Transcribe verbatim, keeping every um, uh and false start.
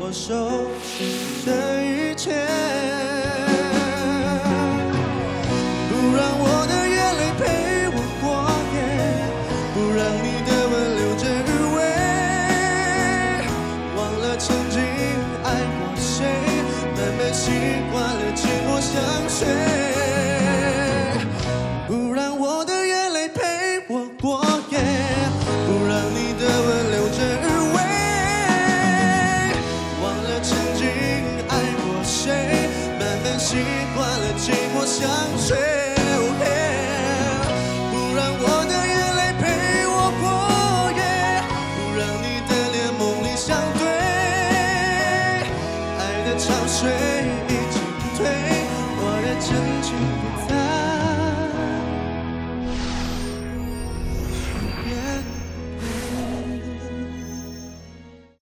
我收拾这一切，不让我的眼泪陪我过夜，不让你的吻留着余味，忘了曾经爱过谁，慢慢习惯了寂寞相随。 不让我的眼泪陪我过夜，不让你的吻留着余味，忘了曾经爱过谁，慢慢习惯了寂寞相随。不让我的眼泪陪我过夜，不让你的脸梦里相对，爱的潮水。